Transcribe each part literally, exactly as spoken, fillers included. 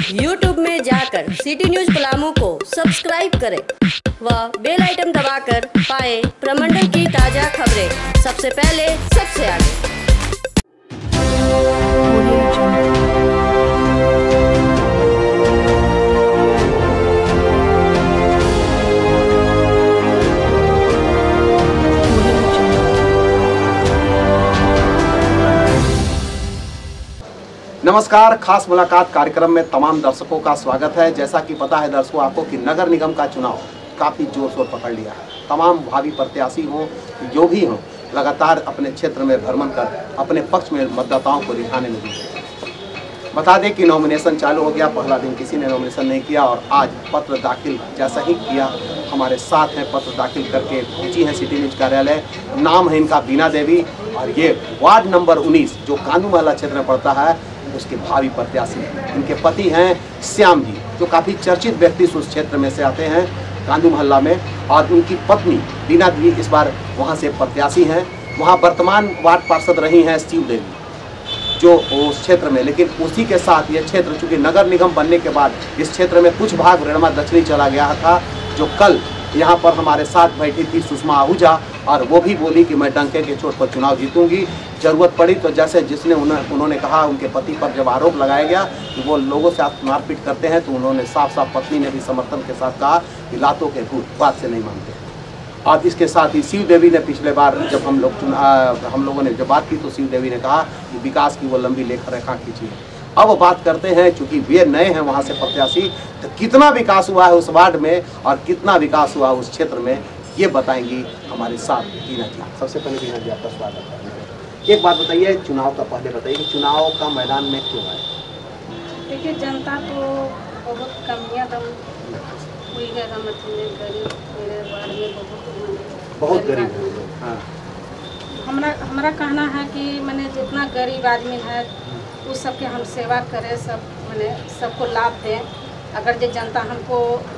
YouTube में जाकर city news Palamu को सब्सक्राइब करें व बेल आइटम दबाकर पाएं प्रमंडल की ताजा खबरें सबसे पहले सबसे आगे। नमस्कार, खास मुलाकात कार्यक्रम में तमाम दर्शकों का स्वागत है। जैसा कि पता है दर्शकों आपको कि नगर निगम का चुनाव काफ़ी जोर शोर पकड़ लिया है। तमाम भावी प्रत्याशी हों जो भी हों लगातार अपने क्षेत्र में भ्रमण कर अपने पक्ष में मतदाताओं को रिझाने में जुटे। बता दें कि नॉमिनेशन चालू हो गया, पहला दिन किसी ने नॉमिनेशन नहीं किया और आज पत्र दाखिल जैसा ही किया हमारे साथ हैं, पत्र दाखिल करके पहुंची हैं सिटी न्यूज कार्यालय। नाम है इनका बीना देवी और ये वार्ड नंबर उन्नीस जो कांदू महल्ला क्षेत्र में पड़ता है उसके भावी प्रत्याशी हैं। इनके पति हैं श्याम जी जो काफ़ी चर्चित व्यक्ति उस क्षेत्र में से आते हैं कांदू महल्ला में, और उनकी पत्नी बीना देवी इस बार वहां से प्रत्याशी हैं। वहां वर्तमान वार्ड पार्षद रही हैं शिव देवी जो उस क्षेत्र में, लेकिन उसी के साथ ये क्षेत्र चूँकि नगर निगम बनने के बाद इस क्षेत्र में कुछ भाग रेणमा दक्षिणी चला गया था, जो कल यहाँ पर हमारे साथ बैठी थी सुषमा आहूजा और वो भी बोली कि मैं डंके के चोट पर चुनाव जीतूंगी, जरूरत पड़ी तो। जैसे जिसने उन्होंने कहा उनके पति पर जब आरोप लगाया गया कि वो लोगों से आप मारपीट करते हैं, तो उन्होंने साफ साफ पत्नी ने भी समर्थन के साथ कहा कि लातों के भूत बात से नहीं मानते। और इसके साथ ही शिव देवी ने पिछले बार जब हम लोग चुना हम लोगों ने जब बात की तो शिव देवी ने कहा कि विकास की वो लंबी लेखा रेखा खींची है। अब बात करते हैं, चूंकि वे नए हैं वहाँ से प्रत्याशी, तो कितना विकास हुआ है उस वार्ड में और कितना विकास हुआ उस क्षेत्र में ये बताएंगी हमारे साथ बीना जी। सबसे पहले बीना जी आपका स्वागत है। एक बात बताइए, चुनाव का पहले बताइए कि चुनाव का मैदान में क्यों आए? देखिए जनता तो बहुत कमियाँ दम हुई है, गरीब मेरे वार्ड में बहुत बहुत गरीब है। हाँ, हमारा हमारा कहना है कि मैंने जितना गरीब आदमी है उस सबके हम सेवा करें, सब मैंने सबको लाभ दें। अगर जो जनता हमको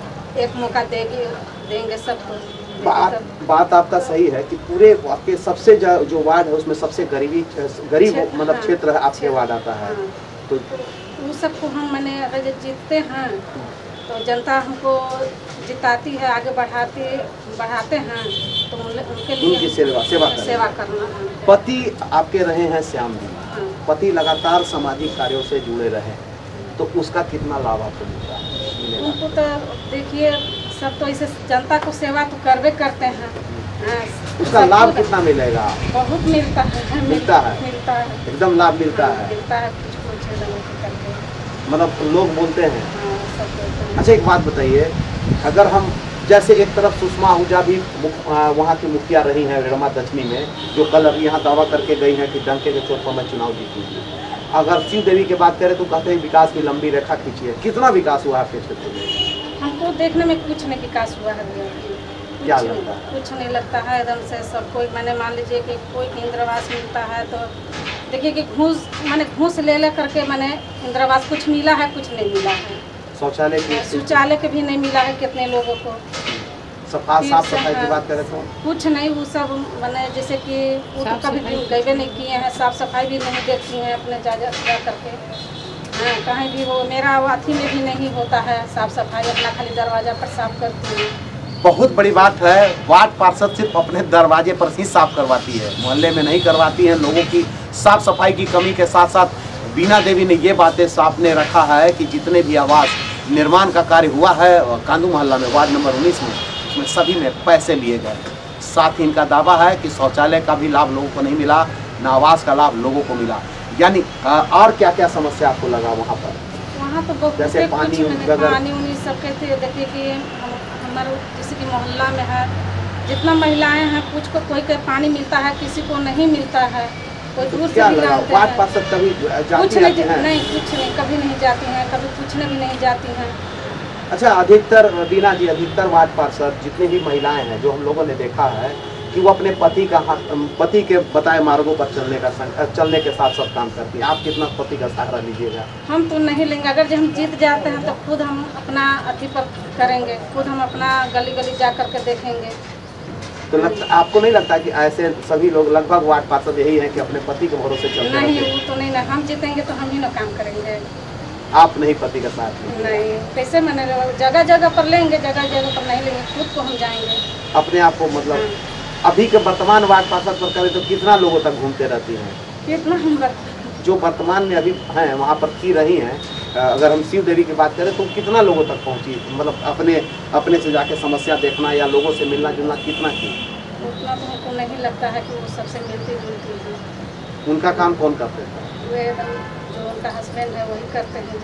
एक मौका देगी देंगे सबको। बात बात आपका सही है कि पूरे आपके सबसे जो वार्ड है उसमें सबसे गरीबी गरीब मतलब क्षेत्र है आपके वार्ड आता है। हाँ, तो उस सबको हम मैंने अगर जो जीतते हैं तो जनता हमको जिताती है, आगे बढ़ाती बढ़ाते हैं तो उनके लिए उनकी सेवा सेवा सेवा करना है। पति आपके रहे हैं श्याम जी, पति लगातार सामाजिक कार्यों से जुड़े रहे, तो उसका कितना लाभ आपको मिलता है? उनको तो देखिए सब तो इसे जनता को सेवा तो करवे करते हैं, उसका लाभ कितना मिलेगा? बहुत मिलता है। मिलता है मिलता है एकदम लाभ मिलता है मिलता है कुछ कुछ करके मतलब लोग बोलते हैं। हाँ, सब बोलते हैं। अच्छा एक बात बताइए, अगर हम जैसे एक तरफ सुषमा आहूजा भी वहाँ की मुखिया रही हैं रेणमा दक्षिणी में, जो कल अभी यहाँ दावा करके गई हैं कि डंके के चोट पर मैं चुनाव जीतूंगी। अगर शिव देवी की बात करें तो कहते हैं विकास की लंबी रेखा खींची है। कितना विकास हुआ आपके क्षेत्र में? हमको देखने में कुछ नहीं विकास हुआ है। क्या लगता है? कुछ नहीं लगता है एकदम से सब कोई। मैंने मान लीजिए कि कोई इंद्रावास मिलता है तो देखिए कि घूस मैंने घूस ले ले करके मैंने इंद्रावास कुछ मिला है, कुछ नहीं मिला है। शौचालय की शौचालय के भी नहीं मिला है कितने लोगों को। सफा साफ सफाई की बात करें तो कुछ नहीं, वो सब मैंने जैसे कि वो तो कभी गए नहीं किए हैं, साफ सफाई भी नहीं देखती हैं अपने जा जा करके। हाँ, कहीं भी वो मेरा अथी में भी नहीं होता है साफ सफाई, अपना खाली दरवाजा पर साफ करती हूँ। बहुत बड़ी बात है, वार्ड पार्षद सिर्फ अपने दरवाजे पर ही साफ करवाती है, मोहल्ले में नहीं करवाती है। लोगों की साफ सफाई की कमी के साथ साथ बीना देवी ने ये बातें सामने रखा है कि जितने भी आवास निर्माण का कार्य हुआ है कांदू मोहल्ला में वार्ड नंबर उन्नीस में, उसमें सभी में पैसे लिए गए। साथ ही इनका दावा है कि शौचालय का भी लाभ लोगों को नहीं मिला, न आवास का लाभ लोगों को मिला। यानी और क्या क्या समस्या आपको लगा वहाँ पर? वहाँ तो बहुत जैसे पानी पानी उनी सब कहते देखिए कि हमारे जैसे कि मोहल्ला में है जितना महिलाएं हैं कुछ को कोई के पानी मिलता है, किसी को नहीं मिलता है, कोई दूर से भी लाते हैं। वार्ड पार्षद कभी कुछ नहीं नहीं कुछ नहीं कभी नहीं जाती हैं, कभी पूछने भी नहीं जाती हैं। अच्छा, अधिकतर बीना जी अधिकतर वार्ड पार्षद जितनी भी महिलाएं हैं जो हम लोगों ने देखा है कि वो अपने पति का पति के बताए मार्गों पर चलने का चलने के साथ सब काम करती है। आप कितना पति का सहारा लीजिएगा? हम तो नहीं लेंगे। अगर जब हम जीत जाते हैं तो खुद हम अपना अथी पर करेंगे, खुद हम अपना गली गली जा करके देखेंगे। तो लगता, आपको नहीं लगता कि ऐसे सभी लोग लगभग वार्ड पार्षद यही है कि अपने पति के भरोसे चलते हैं? नहीं, वो तो नहीं ना, हम जीतेंगे तो हम ही ना काम करेंगे। आप नहीं पति का साथ लेंगे? नहीं, कैसे मैंने जगह जगह पर लेंगे, जगह जगह पर नहीं लेंगे, खुद को हम जाएंगे अपने आप को मतलब अभी के वर्तमान वार्ड पार्षद पर करें तो कितना लोगों तक घूमते रहती हैं? कितना हम रख जो वर्तमान में अभी हैं वहाँ पर की रही हैं, अगर हम शिव देवी की बात करें तो कितना लोगों तक पहुँची, मतलब अपने अपने से जाके समस्या देखना या लोगों से मिलना जुलना कितना की? उतना तो हमको नहीं लगता है कि वो सबसे मिलती जुलती है। उनका काम कौन करते हैं? वे एकदम जो उनका हस्बैंड है वही करते हैं।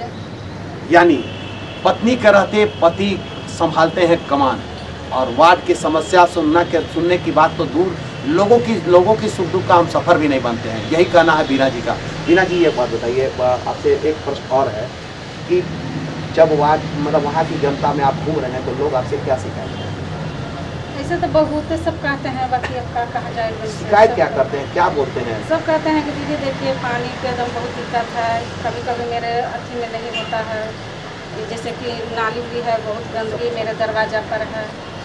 जो यानी पत्नी के रहते पति संभालते हैं कमान, और वार्ड की समस्या सुनना के सुनने की बात तो दूर, लोगों की लोगों की सुख दुख का हम सफ़र भी नहीं बनते हैं। यही कहना है बीना जी का। बीना जी ये बात बताइए, आपसे एक प्रश्न और है कि जब वार्ड मतलब वहाँ की जनता में आप घूम रहे हैं तो लोग आपसे क्या शिकायत करते हैं? ऐसे तो बहुत सब कहते हैं, बाकी अब क्या कहा जाए। शिकायत क्या करते हैं, क्या बोलते हैं? सब कहते हैं कि दीदी देखिए पानी के एकदम बहुत दिक्कत है, कभी कभी मेरे अथी में नहीं होता है, जैसे कि नाली भी है, बहुत गंदगी मेरे दरवाजा पर है,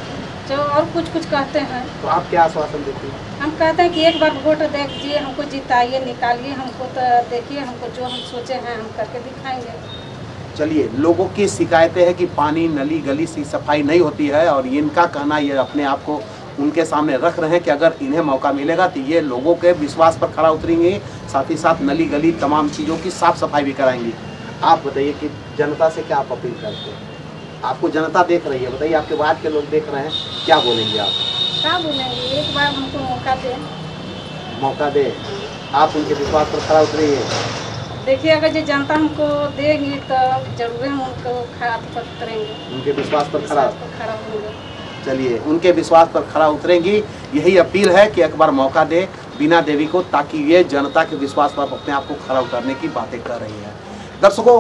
जो और कुछ कुछ कहते हैं। तो आप क्या आश्वासन देती हैं? हम कहते हैं कि एक बार वोट दीजिए, हमको जिताइए, निकालिए हमको, तो देखिए हमको जो हम सोचे हैं हम करके दिखाएंगे। चलिए, लोगों की शिकायतें हैं कि पानी नली गली से सफाई नहीं होती है, और इनका कहना ये अपने आप को उनके सामने रख रहे हैं कि अगर इन्हें मौका मिलेगा तो ये लोगों के विश्वास पर खरा उतरेंगे, साथ ही साथ नली गली तमाम चीज़ों की साफ सफाई भी कराएंगी। आप बताइए कि जनता से क्या आप अपील करते हैं? आपको जनता देख रही है, बताइए आपके वार्ड के लोग देख रहे हैं, क्या बोलेंगे आप? क्या बोलेंगे, एक बार हमको मौका दें। मौका दे, आप उनके विश्वास पर खरा उतरिए। देखिए अगर जो जनता हमको देगी तो जरूर हम उनको खरा उतरेंगे, उनके विश्वास पर खरा खड़ा होंगे। चलिए, उनके विश्वास पर खरा उतरेंगी, यही अपील है कि एक बार मौका दे बीना देवी को, ताकि ये जनता के विश्वास पर अपने आप को खरा उतरने की बातें कर रही है। दर्शकों,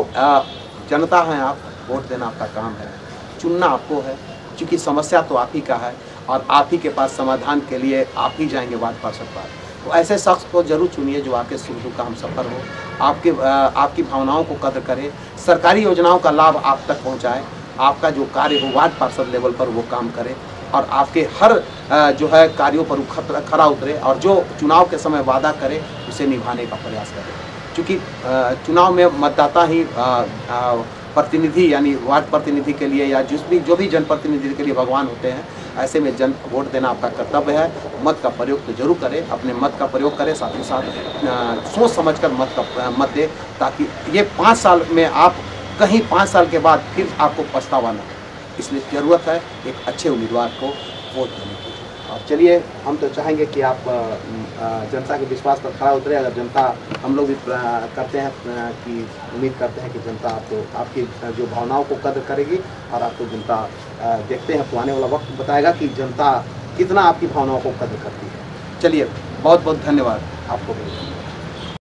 जनता है आप, वोट देना आपका काम है, चुनना आपको है, क्योंकि समस्या तो आप ही का है और आप ही के पास समाधान के लिए आप ही जाएंगे वार्ड पार्षद पर। तो ऐसे शख्स को जरूर चुनिए जो आपके सुख दुख का हम सफ़र हो, आपके आपकी भावनाओं को कदर करे, सरकारी योजनाओं का लाभ आप तक पहुंचाए, आपका जो कार्य हो वार्ड पार्षद लेवल पर वो काम करे, और आपके हर जो है कार्यों पर खरा उतरे, और जो चुनाव के समय वादा करे उसे निभाने का प्रयास करे। क्योंकि चुनाव में मतदाता ही प्रतिनिधि यानी वार्ड प्रतिनिधि के लिए या जिस भी जो भी जनप्रतिनिधि के लिए भगवान होते हैं, ऐसे में जन वोट देना आपका कर्तव्य है। मत का प्रयोग तो जरूर करें, अपने मत का प्रयोग करें, साथ ही साथ सोच समझकर मत का मत दें, ताकि ये पाँच साल में आप कहीं पाँच साल के बाद फिर आपको पछतावा ना हो। इसलिए ज़रूरत है एक अच्छे उम्मीदवार को वोट देने की। और चलिए, हम तो चाहेंगे कि आप जनता के विश्वास पर खरा उतरे। अगर जनता, हम लोग भी करते हैं कि उम्मीद करते हैं कि जनता आपको आपकी जो भावनाओं को कदर करेगी, और आपको जनता देखते हैं तो आने वाला वक्त बताएगा कि जनता कितना आपकी भावनाओं को कदर करती है। चलिए, बहुत बहुत धन्यवाद आपको।